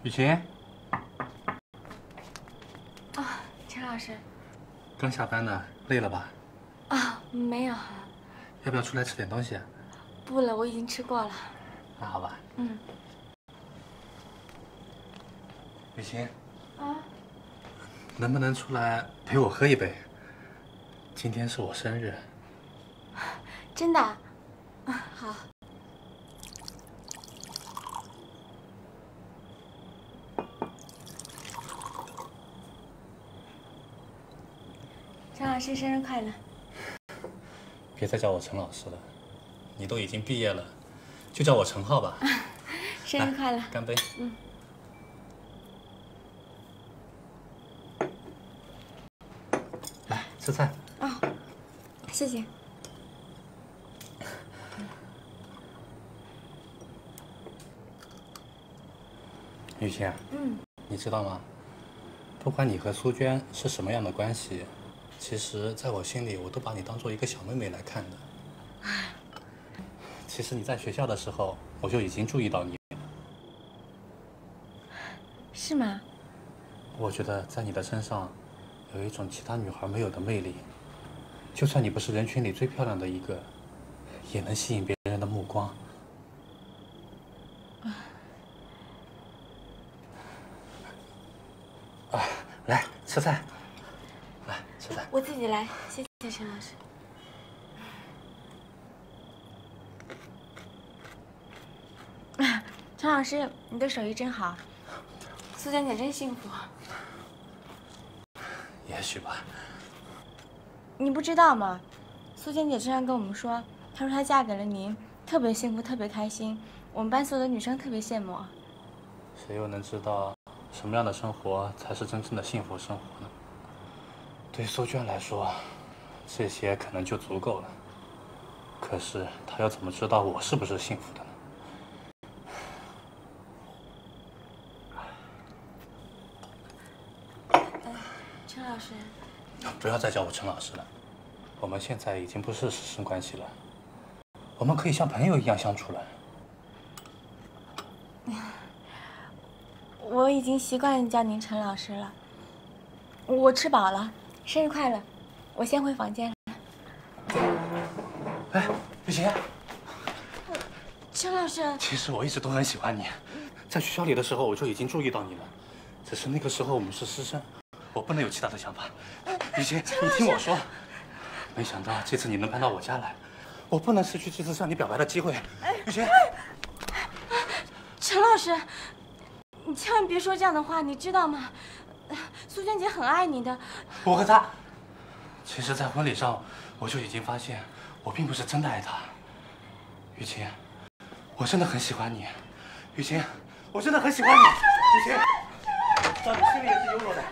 雨晴。 啊，陈老师。 刚下班呢，累了吧？ 啊，没有。 要不要出来吃点东西？ 不了，我已经吃过了。 那好吧。 嗯。 雨晴。 啊。 能不能出来陪我喝一杯？今天是我生日。 真的？啊，好。陈老师，生日快乐！ 别再叫我陈老师了，你都已经毕业了，就叫我陈浩吧。 生日快乐！ 干杯！ 嗯。 来吃菜。 哦，谢谢。 雨晴。 嗯。 你知道吗？不管你和苏娟是什么样的关系，其实在我心里，我都把你当做一个小妹妹来看的。其实你在学校的时候，我就已经注意到你了。 是吗？ 我觉得在你的身上，有一种其他女孩没有的魅力。就算你不是人群里最漂亮的一个，也能吸引别人的目光。来吃菜，来吃菜。 我自己来，谢谢陈老师。陈老师，你的手艺真好，苏娟姐真幸福。 也许吧。 你不知道吗？苏娟姐经常跟我们说，她说她嫁给了您，特别幸福，特别开心。我们班所有的女生特别羡慕。 谁又能知道什么样的生活才是真正的幸福生活呢？对苏娟来说，这些可能就足够了。可是她又怎么知道我是不是幸福的呢？ 陈老师， 不要再叫我陈老师了。我们现在已经不是师生关系了，我们可以像朋友一样相处了。 我已经习惯叫您陈老师了。我吃饱了，生日快乐！我先回房间了。 哎，雨晴。 陈老师， 其实我一直都很喜欢你，在学校里的时候我就已经注意到你了，只是那个时候我们是师生，我不能有其他的想法。雨晴，你听我说，没想到这次你能搬到我家来，我不能失去这次向你表白的机会。雨晴， 陈老师，你千万别说这样的话，你知道吗？苏娟姐很爱你的。 我和她，其实，在婚礼上我就已经发现，我并不是真的爱她。雨晴，我真的很喜欢你。雨晴，我真的很喜欢你。雨晴，让你心里也是有我的。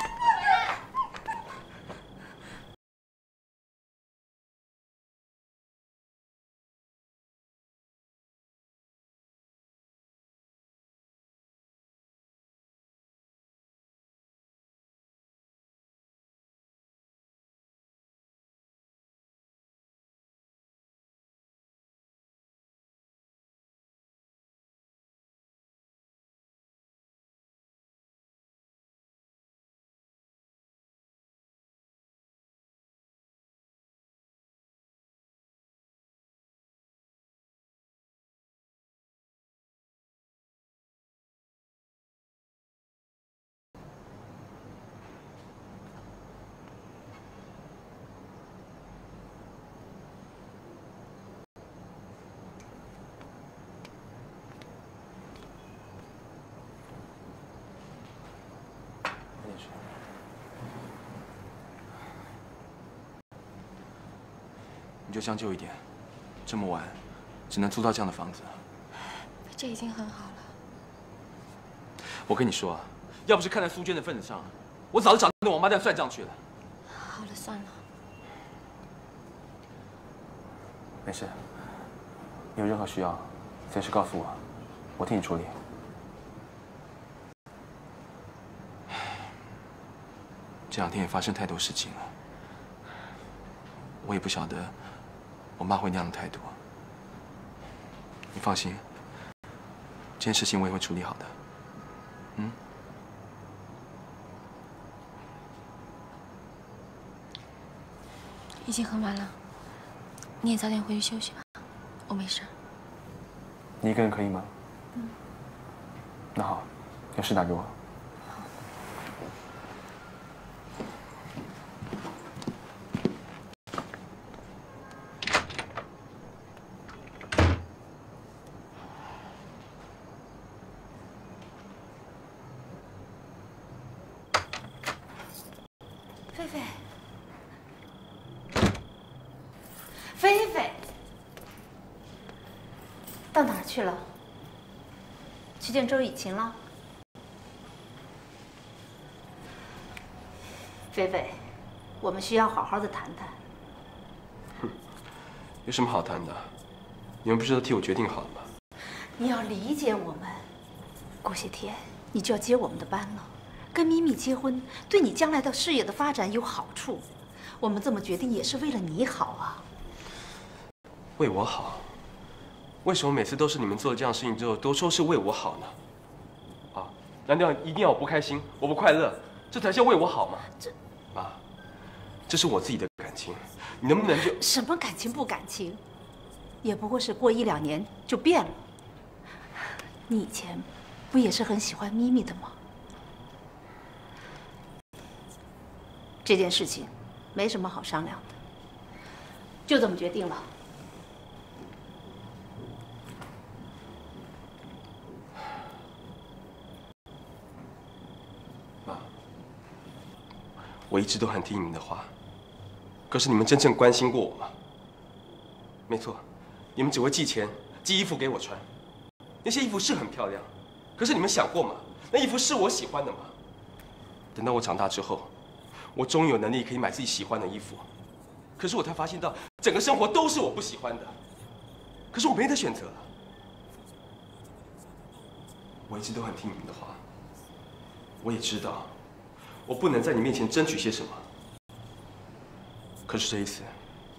你就将就一点，这么晚，只能租到这样的房子。 这已经很好了。 我跟你说啊，要不是看在苏娟的份子上，我早就找那王八蛋算账去了。 好了，算了。 没事，你有任何需要，随时告诉我，我替你处理。这两天也发生太多事情了，我也不晓得我妈会那样的态度。你放心，这件事情我也会处理好的。 嗯。 已经很晚了，你也早点回去休息吧。我没事。 你一个人可以吗？嗯。那好，有事打给我。 菲菲，菲菲，到哪儿去了？去见周雨晴了？菲菲，我们需要好好的谈谈。 哼，有什么好谈的？你们不是都替我决定好了吗？ 你要理解我们，过些天你就要接我们的班了。 跟咪咪结婚，对你将来的事业的发展有好处。我们这么决定也是为了你好啊。 为我好？为什么每次都是你们做了这样的事情之后，都说是为我好呢？啊？难道一定要我不开心，我不快乐，这才叫为我好吗？妈，这是我自己的感情，你能不能就…… 什么感情不感情？也不过是过1、2年就变了。你以前不也是很喜欢咪咪的吗？ 这件事情没什么好商量的，就这么决定了。 妈，我一直都很听你们的话，可是你们真正关心过我吗？没错，你们只会寄钱、寄衣服给我穿，那些衣服是很漂亮，可是你们想过吗？那衣服是我喜欢的吗？等到我长大之后。 我终于有能力可以买自己喜欢的衣服，可是我才发现到整个生活都是我不喜欢的，可是我没得选择了。我一直都很听你们的话，我也知道我不能在你面前争取些什么，可是这一次，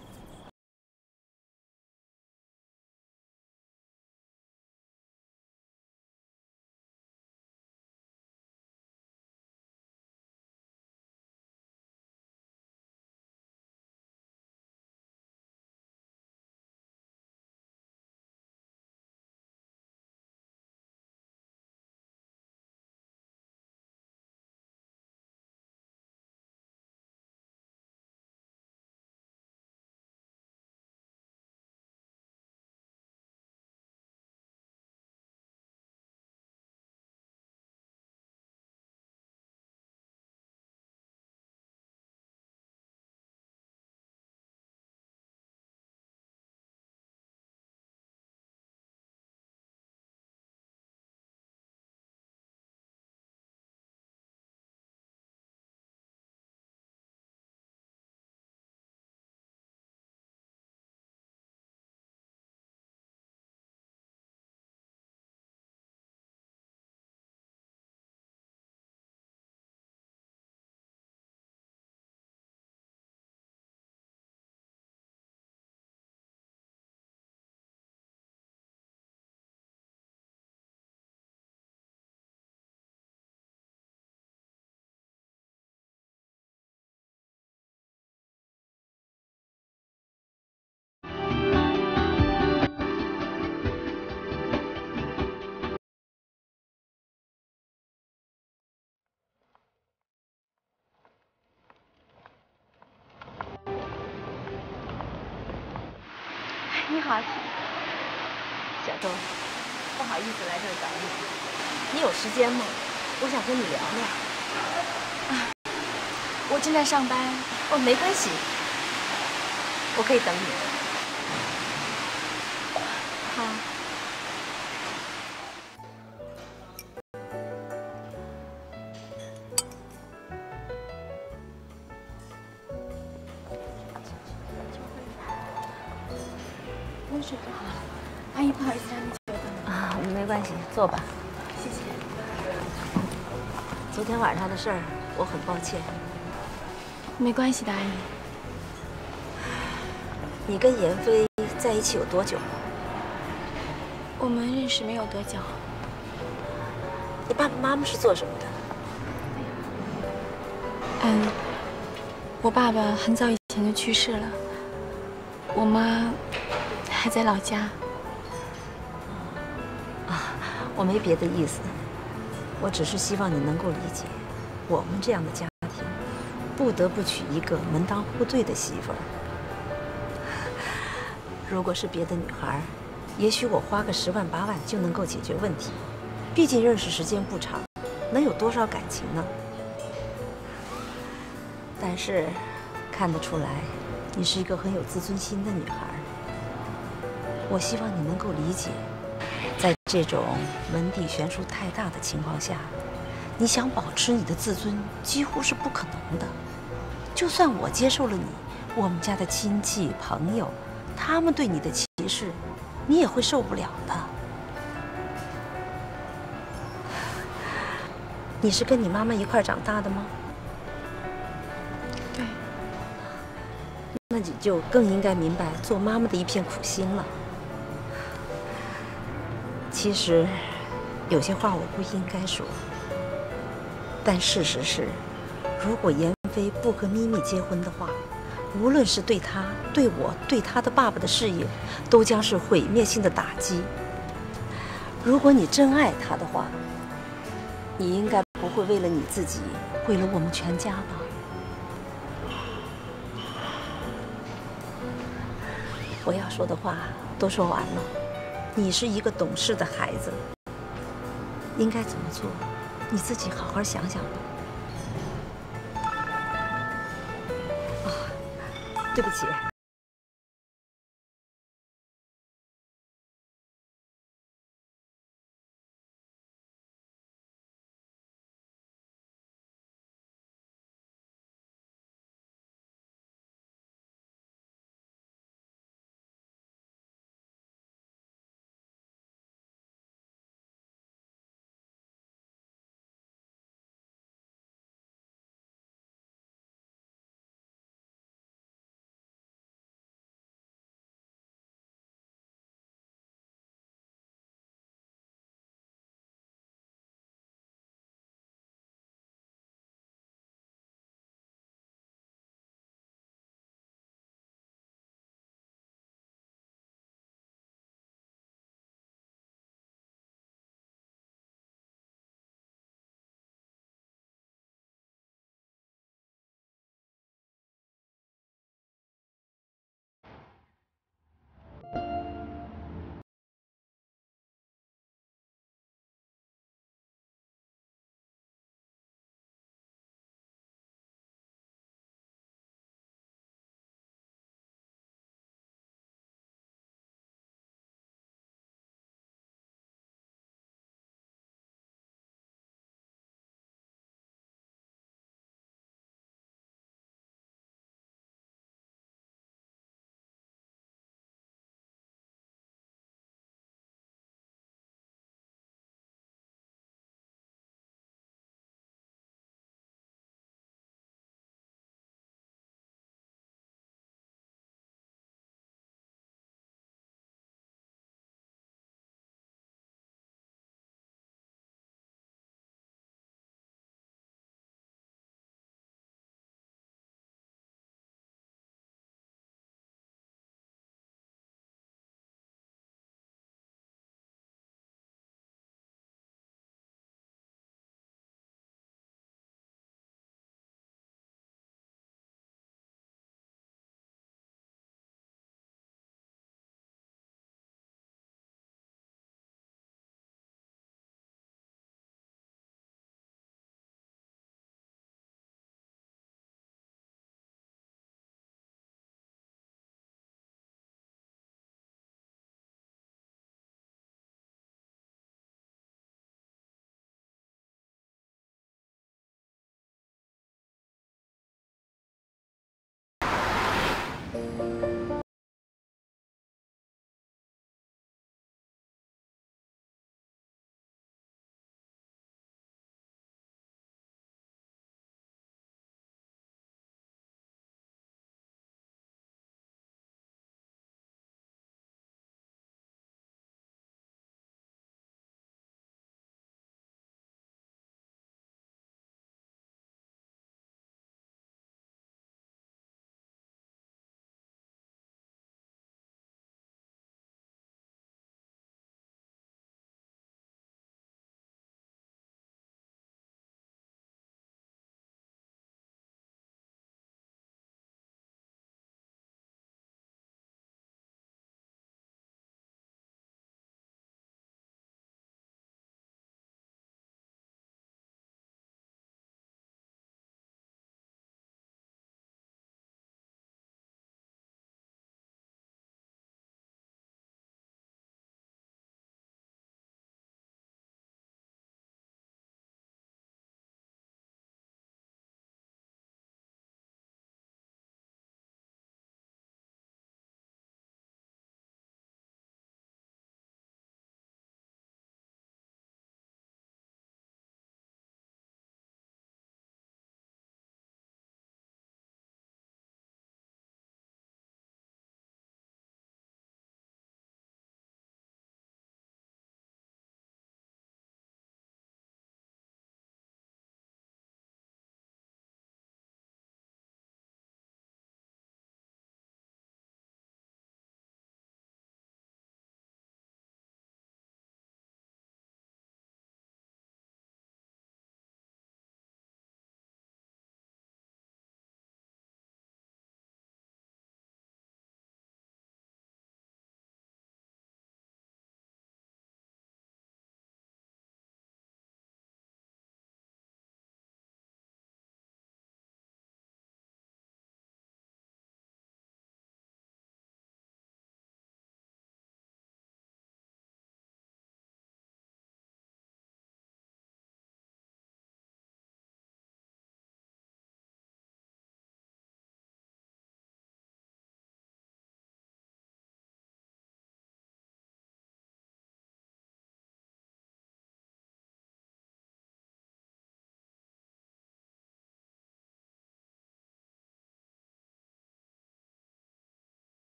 你好， 小周，不好意思来这儿找你，你有时间吗？我想跟你聊聊。 啊，我正在上班。 哦，没关系，我可以等你。 好。温水不好，阿姨不好意思让你久等了。 啊，没关系，坐吧。 谢谢。 昨天晚上的事儿，我很抱歉。 没关系的，阿姨。 你跟严飞在一起有多久了？ 我们认识没有多久。 你爸爸妈妈是做什么的？ 我爸爸很早以前就去世了，我妈还在老家。 我没别的意思，我只是希望你能够理解，我们这样的家庭，不得不娶一个门当户对的媳妇儿。如果是别的女孩，也许我花个10万8万就能够解决问题，毕竟认识时间不长，能有多少感情呢？但是看得出来，你是一个很有自尊心的女孩。我希望你能够理解，在这种门第悬殊太大的情况下，你想保持你的自尊几乎是不可能的。就算我接受了你，我们家的亲戚朋友，他们对你的歧视，你也会受不了的。你是跟你妈妈一块长大的吗？ 对。 那你就更应该明白做妈妈的一片苦心了。其实，有些话我不应该说，但事实是，如果妍飞不和咪咪结婚的话，无论是对她、对我、对她的爸爸的事业，都将是毁灭性的打击。如果你真爱他的话，你应该不会为了你自己，毁了我们全家吧？我要说的话都说完了，你是一个懂事的孩子，应该怎么做，你自己好好想想吧。啊，对不起。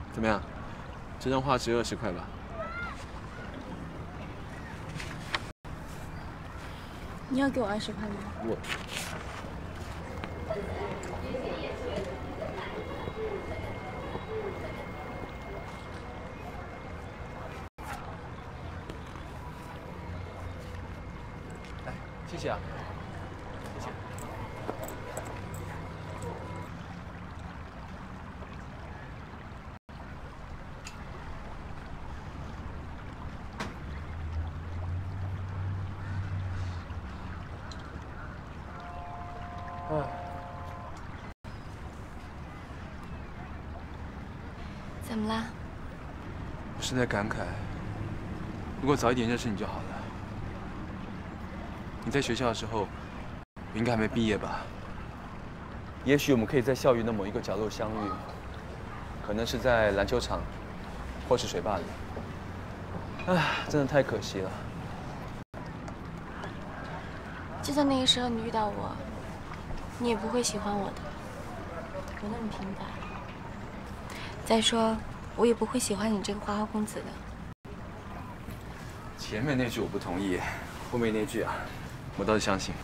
怎么样？这张画值20块吧？ 你要给我20块吗？ 我。来，谢谢啊。 怎么啦？ 我是在感慨，如果早一点认识你就好了。你在学校的时候，我应该还没毕业吧？也许我们可以在校园的某一个角落相遇，可能是在篮球场，或是水坝里。唉，真的太可惜了。 就算那个时候你遇到我，你也不会喜欢我的，我那么平凡。再说，我也不会喜欢你这个花花公子的。 前面那句我不同意，后面那句啊，我倒是相信。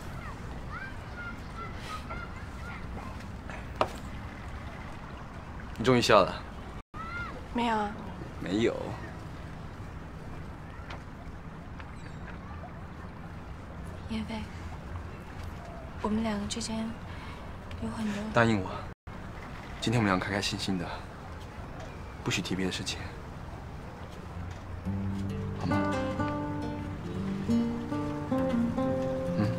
你终于笑了？ 没有啊。 没有。 叶飞，我们两个之间有很多。 答应我，今天我们俩开开心心的。 不许提别的事情，好吗？嗯。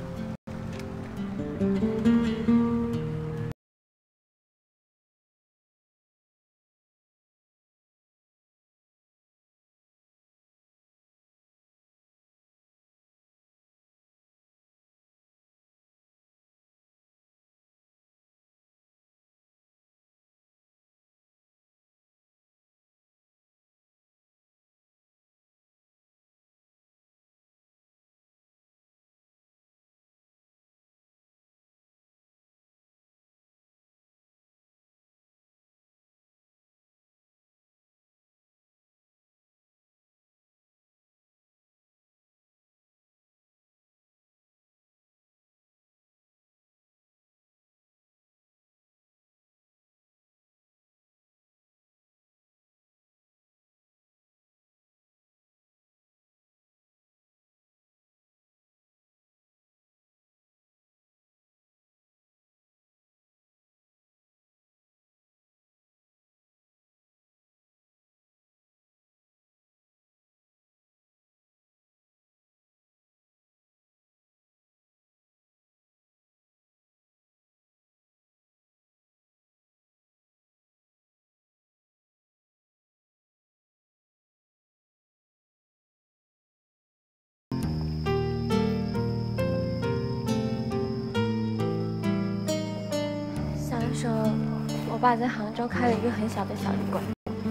时候，我爸在杭州开了一个很小的小旅馆。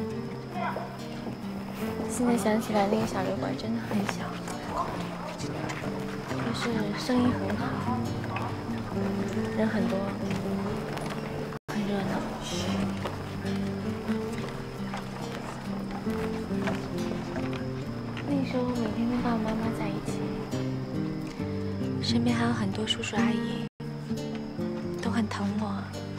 现在想起来，那个小旅馆真的很小，可是生意很好，人很多，很热闹。那时候我每天跟爸爸妈妈在一起，身边还有很多叔叔阿姨，都很疼我。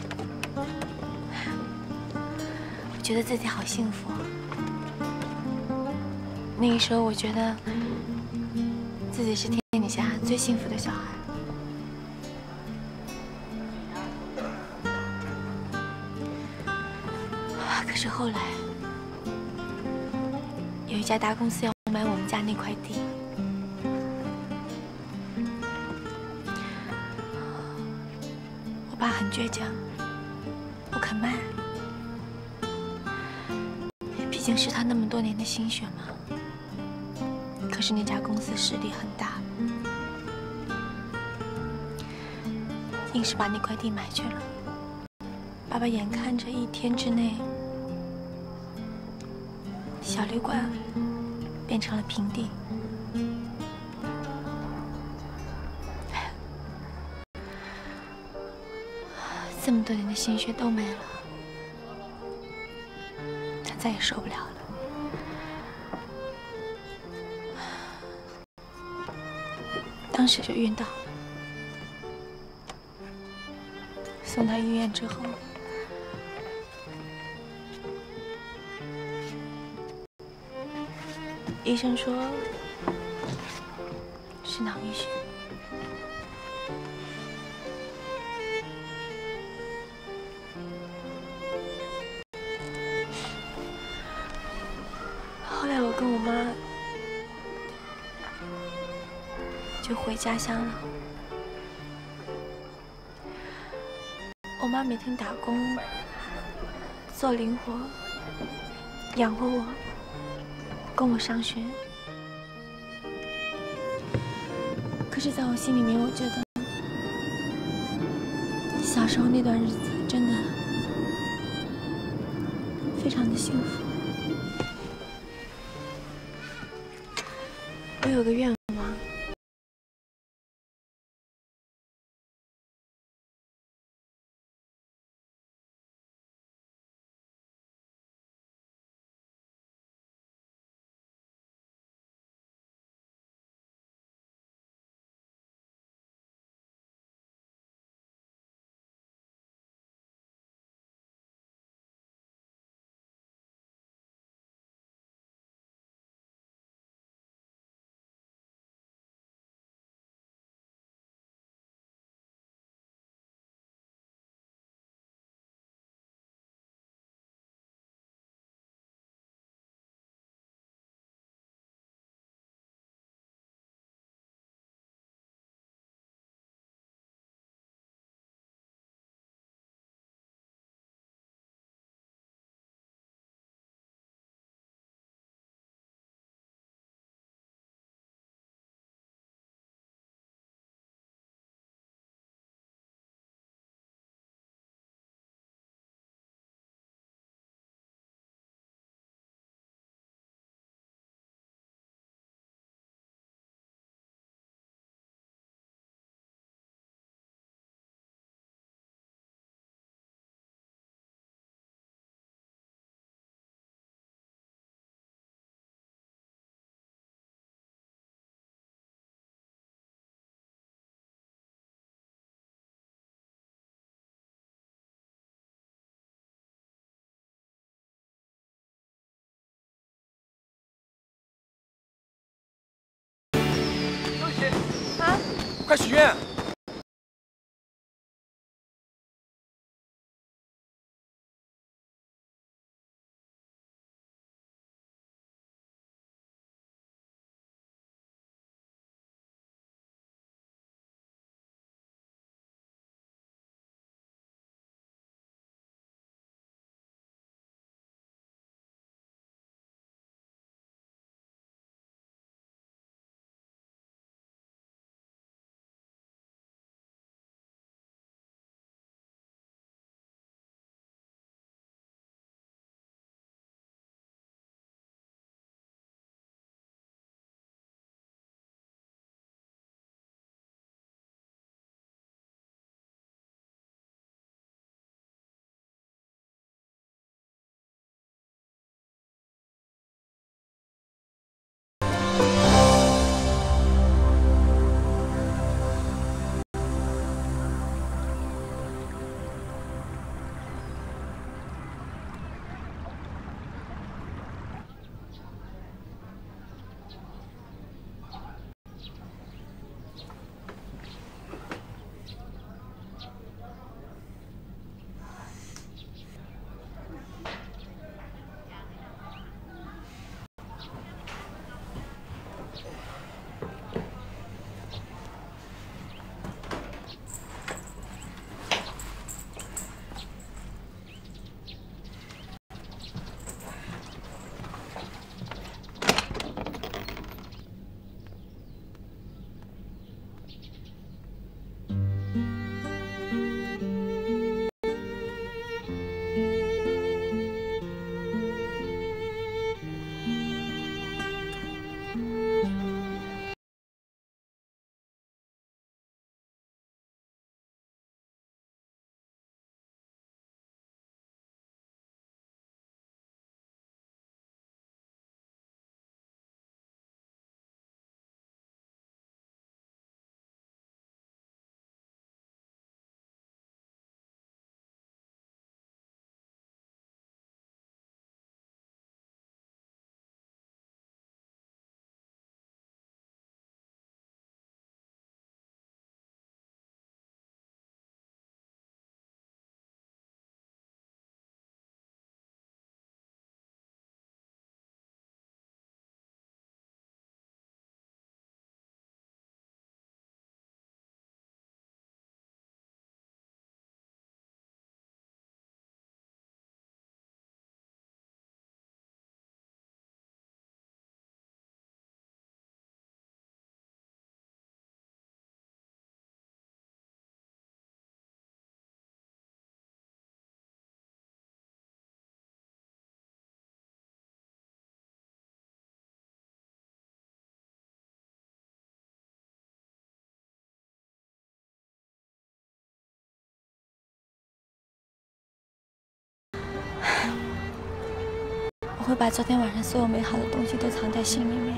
我觉得自己好幸福。那个时候，我觉得自己是天底下最幸福的小孩。可是后来，有一家大公司要买我们家那块地，我爸很倔强，不肯卖。 毕竟是他那么多年的心血嘛。可是那家公司势力很大，硬是把那块地买去了。爸爸眼看着1天之内，小旅馆变成了平地。这么多年的心血都没了。 再也受不了了。当时就晕倒了。送到医院之后，医生说是脑溢血。后来我跟我妈就回家乡了。我妈每天打工做零活，养活我，供我上学。可是，在我心里面，我觉得小时候那段日子真的非常的幸福。我有个愿望。 快许愿！ 会把昨天晚上所有美好的东西都藏在心里面。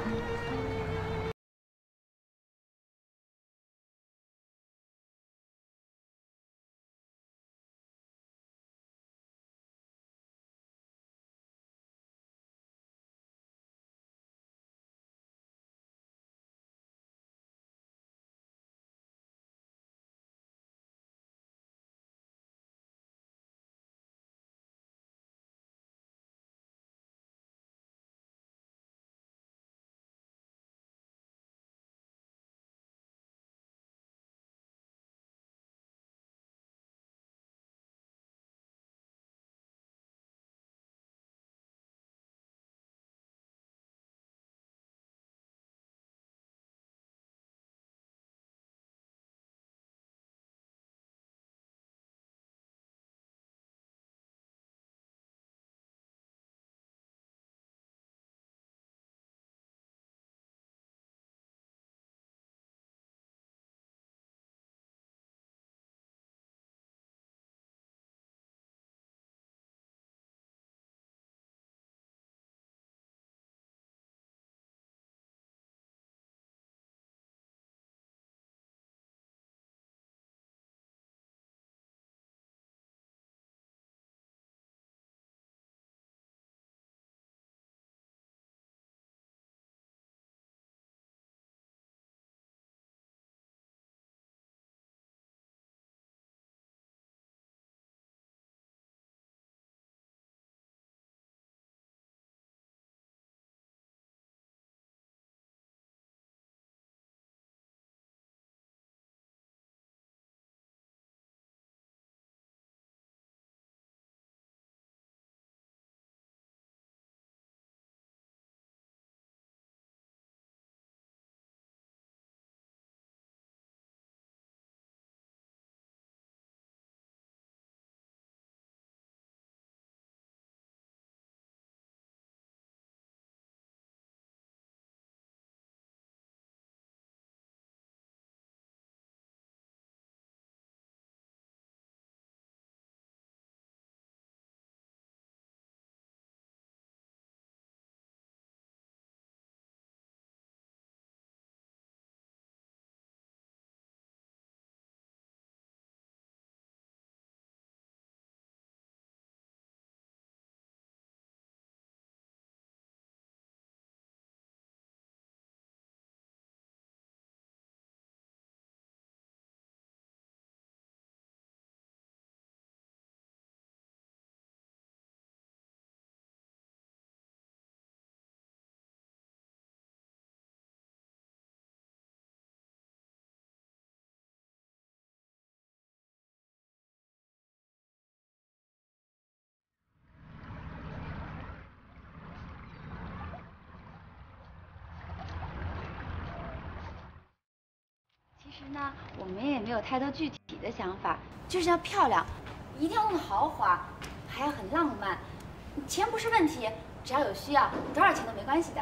其实呢，我们也没有太多具体的想法，就是要漂亮，一定要弄得豪华，还要很浪漫。钱不是问题，只要有需要，多少钱都没关系的。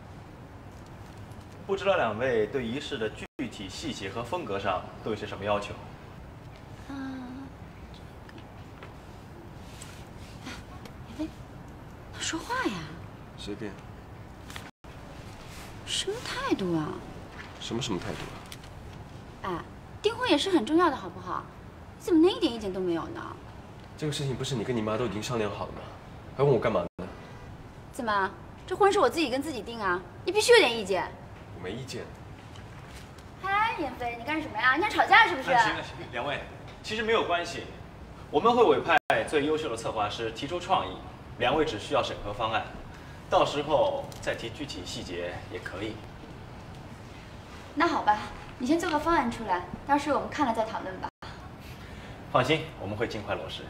不知道两位对仪式的具体细节和风格上都有些什么要求？ 说话呀！ 随便。 什么态度啊？ 什么态度啊？ 哎，订婚也是很重要的，好不好？你怎么连一点意见都没有呢？ 这个事情不是你跟你妈都已经商量好了吗？还问我干嘛呢？ 怎么？这婚是我自己跟自己定啊，你必须有点意见。 我没意见。 嗨，妍飞，你干什么呀？你想吵架是不是？ 行，两位，其实没有关系，我们会委派最优秀的策划师提出创意，两位只需要审核方案，到时候再提具体细节也可以。 那好吧，你先做个方案出来，到时候我们看了再讨论吧。 放心，我们会尽快落实。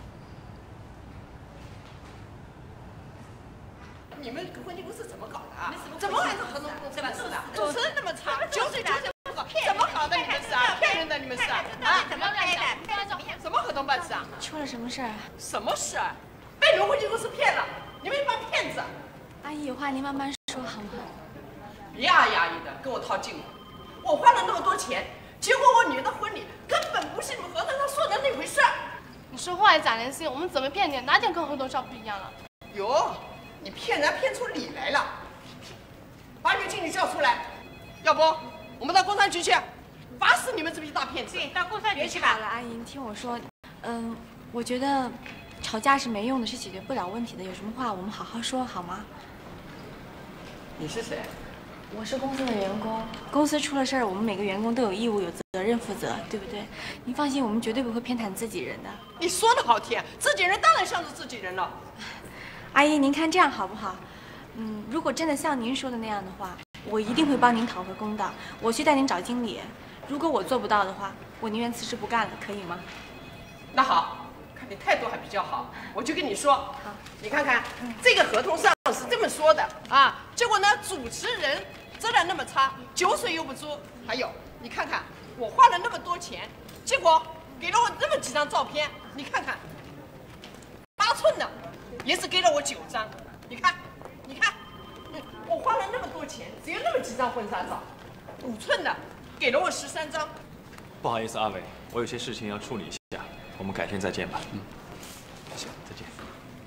你们婚庆公司怎么搞的啊？怎么还是合同公司的事的？主持人那么差，9岁不搞，怎么搞的？你们是啊？骗人的你们是啊？怎么来的？什么合同办事啊？ 出了什么事儿啊？ 什么事啊？被你们婚庆公司骗了，你们一帮骗子！ 阿姨，有话您慢慢说好吗？ 别啊呀一的跟我套近乎，我花了那么多钱，结果我女儿的婚礼根本不是你们合同上说的那回事。 你说话也咋联系？我们怎么骗你？哪点跟合同上不一样了？ 哟， 你骗人骗出理来了！把女经理叫出来，要不我们到工商局去，罚死你们这批大骗子！ 对，到工商局别去吧。 吵了，阿姨，你听我说，我觉得吵架是没用的，是解决不了问题的。有什么话我们好好说，好吗？ 你是谁？ 我是公司的员工，公司出了事儿，我们每个员工都有义务、有责任负责，对不对？您放心，我们绝对不会偏袒自己人的。 你说的好听，自己人当然像是自己人了。 阿姨，您看这样好不好？如果真的像您说的那样的话，我一定会帮您讨回公道。我去带您找经理。如果我做不到的话，我宁愿辞职不干了，可以吗？ 那好，看你态度还比较好，我就跟你说，好，你看看这个合同上是这么说的啊，结果呢，主持人质量那么差，酒水又不足，还有你看看我花了那么多钱，结果给了我这么几张照片，你看看，8寸的也只给了我9张，你看，我花了那么多钱，只有那么几张婚纱照，5寸的给了我13张。 不好意思，阿伟，我有些事情要处理一下，我们改天再见吧。行，再见。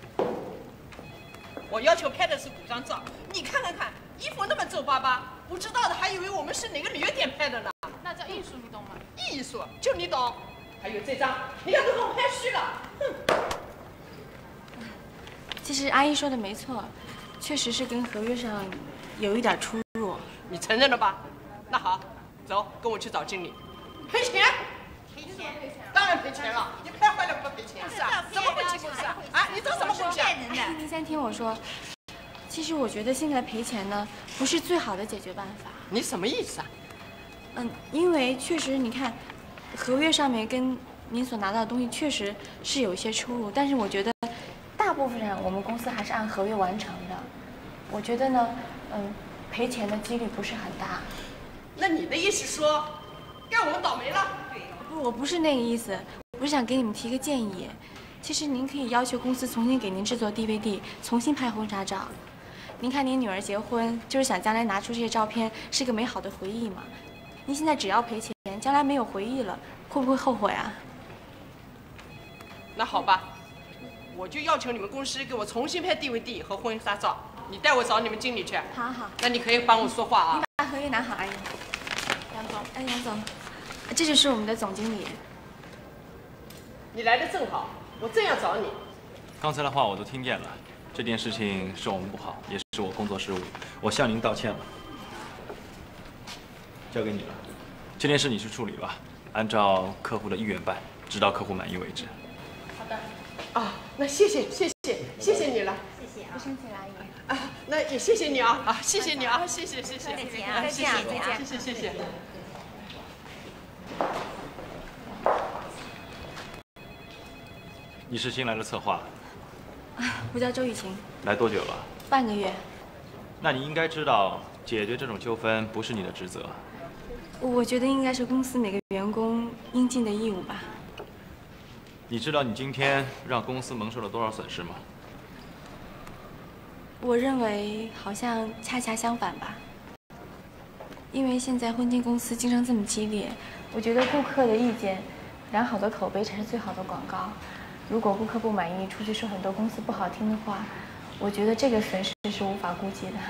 我要求拍的是古装照，你看，衣服那么皱巴巴，不知道的还以为我们是哪个旅游店拍的呢。 那叫艺术，你懂吗？ 艺术就你懂。还有这张，你看都给我拍虚了。 其实阿姨说的没错，确实是跟合约上有一点出入。 你承认了吧？那好，走，跟我去找经理。赔钱？ 赔钱？ 当然赔钱了，你拍坏了不赔钱是啊？怎么会进公司啊？啊，你找什么公司啊？ 阿姨，您先听我说。其实我觉得现在赔钱呢，不是最好的解决办法。 你什么意思啊？ 因为确实你看，合约上面跟您所拿到的东西确实是有一些出入，但是我觉得大部分上我们公司还是按合约完成的。我觉得呢，赔钱的几率不是很大。 那你的意思说，该我们倒霉了？ 不，我不是那个意思，我是想给你们提个建议。其实您可以要求公司重新给您制作 DVD， 重新拍婚纱照。您看您女儿结婚，就是想将来拿出这些照片是个美好的回忆嘛。您现在只要赔钱，将来没有回忆了，会不会后悔啊？ 那好吧，我就要求你们公司给我重新拍 DVD 和婚纱照。你带我找你们经理去。 好好。 那你可以帮我说话啊。 你把合约拿好，阿姨。杨总，杨总，这就是我们的总经理。 你来的正好，我正要找你。 刚才的话我都听见了，这件事情是我们不好，也是我工作失误，我向您道歉了。交给你了，这件事你去处理吧，按照客户的意愿办，直到客户满意为止。 好的。 啊，那谢谢你了。 谢谢啊，不生气了，阿姨。 啊，那也谢谢你啊，谢谢你啊，谢谢。 再见啊，再见啊，再见。 谢谢。 你是新来的策划？ 我叫周雨晴。 来多久了？ 半个月。 那你应该知道，解决这种纠纷不是你的职责。 我觉得应该是公司每个员工应尽的义务吧。 你知道你今天让公司蒙受了多少损失吗？ 我认为好像恰恰相反吧。因为现在婚庆公司竞争这么激烈，我觉得顾客的意见、良好的口碑才是最好的广告。如果顾客不满意，出去说很多公司不好听的话，我觉得这个损失是无法估计的。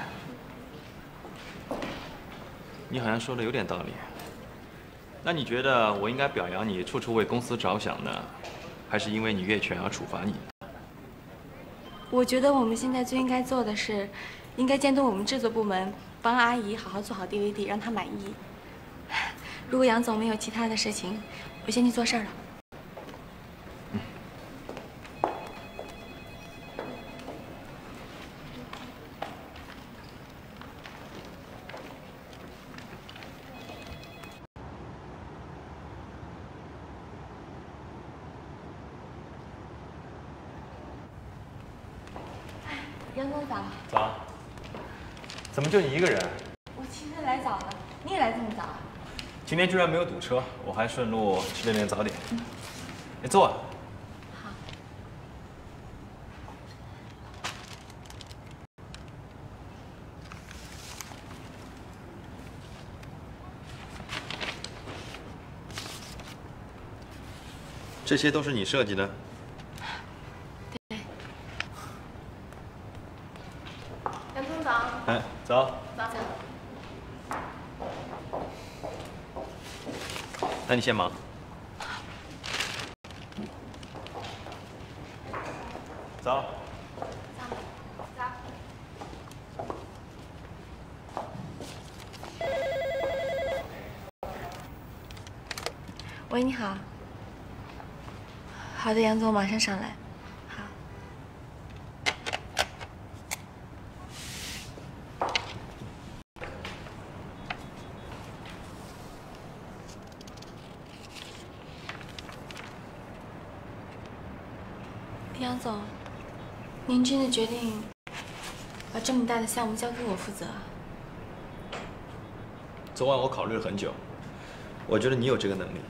你好像说的有点道理。那你觉得我应该表扬你处处为公司着想呢，还是因为你越权而处罚你？ 我觉得我们现在最应该做的是，应该监督我们制作部门，帮阿姨好好做好 DVD， 让她满意。如果杨总没有其他的事情，我先去做事儿了。杨总早。 早。怎么就你一个人？ 我其实来早了，你也来这么早啊？ 今天居然没有堵车，我还顺路吃了点早点。你坐。 好。 这些都是你设计的？ 对。 那你先忙。走。 喂，你好。好的，杨总，马上上来。好。杨总，您真的决定把这么大的项目交给我负责？ 昨晚我考虑了很久，我觉得你有这个能力。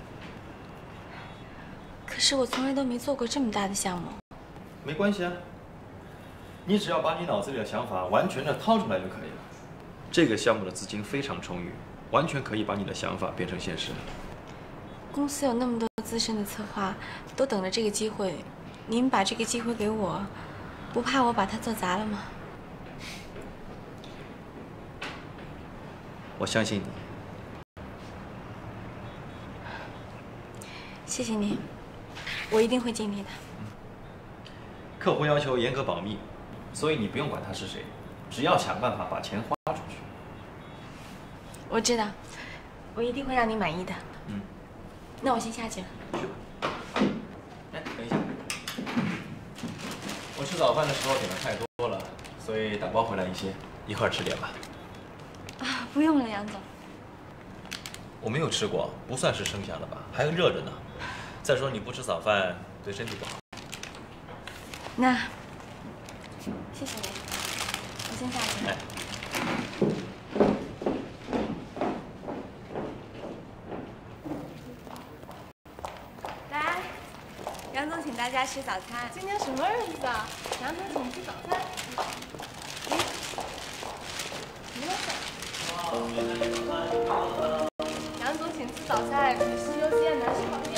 可是我从来都没做过这么大的项目。 没关系啊，你只要把你脑子里的想法完全的掏出来就可以了。这个项目的资金非常充裕，完全可以把你的想法变成现实。 公司有那么多资深的策划，都等着这个机会。您把这个机会给我，不怕我把它做砸了吗？ 我相信你。 谢谢您，我一定会尽力的。 客户要求严格保密，所以你不用管他是谁，只要想办法把钱花出去。 我知道，我一定会让你满意的。 嗯， 那我先下去了。 去吧。哎，等一下，我吃早饭的时候点的太多了，所以打包回来一些，一会儿吃点吧。 啊，不用了，杨总。 我没有吃过，不算是剩下的吧？还热着呢。再说你不吃早饭对身体不好。 那，谢谢您，我先下去了。来，杨总请大家吃早餐。 今天什么日子啊？ 杨总请吃早餐。什么事？杨总请吃早餐，女士优先，男士旁边。